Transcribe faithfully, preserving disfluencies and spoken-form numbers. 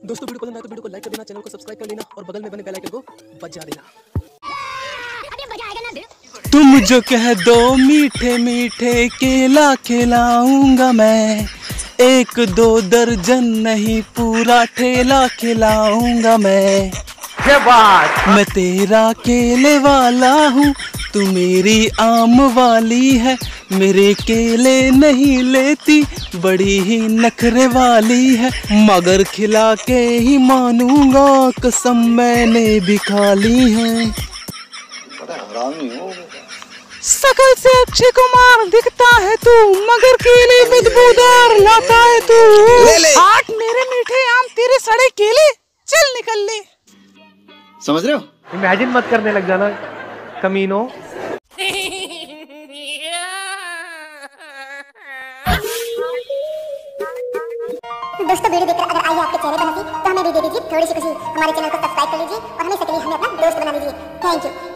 दोस्तों वीडियो पसंद आए तो वीडियो को लाइक कर देना, चैनल को सब्सक्राइब कर लेना और बगल में बने बेल आइकन को बजा देना। तुम जो कह दो मीठे मीठे केला खिलाऊंगा मैं, एक दो दर्जन नहीं पूरा ठेला खिलाऊंगा मैं। क्या बात। मैं तेरा केले वाला हूँ, तू मेरी आम वाली है। मेरे केले नहीं लेती, बड़ी ही नखरे वाली है। मगर खिला के ही मानूंगा, कसम मैंने भी खा ली है। सकल से अक्षय कुमार दिखता है तू, मगर केले बदबूदार लाता है तू। आठ मेरे मीठे आम, तेरे सड़े केले, चल निकल ले। समझ रहे हो? इमेजिन मत करने लग जाना कमीनो। दोस्तों वीडियो देखकर अगर आई आपके चेहरे पर हंसी तो हमें भी दे दीजिए थोड़ी सी खुशी। हमारे चैनल को सब्सक्राइब कर लीजिए और हमें सकली हमें अपना दोस्त बना लीजिए। Thank you.